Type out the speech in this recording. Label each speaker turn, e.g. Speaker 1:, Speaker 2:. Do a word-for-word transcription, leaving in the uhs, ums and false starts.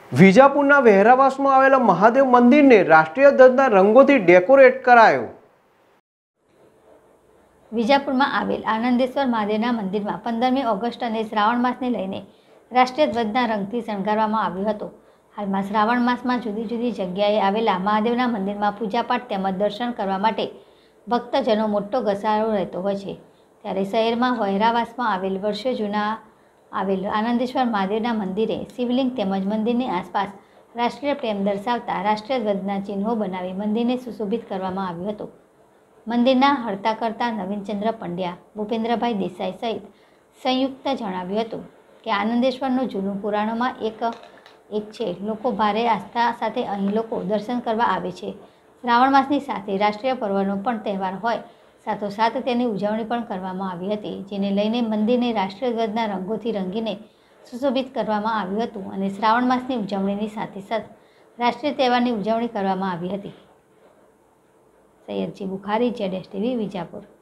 Speaker 1: વિજાપુરના વહેરાવાસમાં આવેલા મહાદેવ મંદિરને રાષ્ટ્રીય ધ્વજના રંગોથી ડેકોરેટ કરાયો।
Speaker 2: વિજાપુરમાં આવેલ આનંદેશ્વર મહાદેવના મંદિરમાં પંદરમી ઓગસ્ટ અને શ્રાવણ માસને લઈને રાષ્ટ્રીય ધ્વજના રંગથી શણગારવામાં આવ્યો હતો। હાલમાં શ્રાવણ માસમાં જુદી જુદી જગ્યાએ આવેલા મહાદેવના મંદિરમાં પૂજાપાઠ તેમજ દર્શન કરવા માટે ભક્તજનો મોટો ઘસારો રહેતો હોય છે। ત્યારે શહેરમાં વહેરાવાસમાં આવેલ વર્ષો જૂના આવેલ આનંદેશ્વર મહાદેવના મંદિરે શિવલિંગ તેમજ મંદિરની આસપાસ રાષ્ટ્રીય પ્રેમ દર્શાવતા રાષ્ટ્રીય ધ્વજના ચિહ્નો બનાવી મંદિરને સુશોભિત કરવામાં આવ્યું હતું। મંદિરના હડતા કરતા નવીનચંદ્ર પંડ્યા, ભૂપેન્દ્રભાઈ દેસાઈ સહિત સંયુક્ત જણાવ્યું હતું કે આનંદેશ્વરનું જૂનું પુરાણોમાં એક એક છે। લોકો ભારે આસ્થા સાથે અહીં લોકો દર્શન કરવા આવે છે। શ્રાવણ માસની સાથે રાષ્ટ્રીય પર્વનો પણ તહેવાર હોય સાથોસાથ તેની ઉજવણી પણ કરવામાં આવી હતી, જેને લઈને મંદિરને રાષ્ટ્રીય ધ્વજના રંગોથી રંગીને સુશોભિત કરવામાં આવ્યું હતું અને શ્રાવણ માસની ઉજવણીની સાથે સાથે રાષ્ટ્રીય તહેવારની ઉજવણી કરવામાં આવી હતી। Saiyadji Bukhari, Z S TV, Vijapur.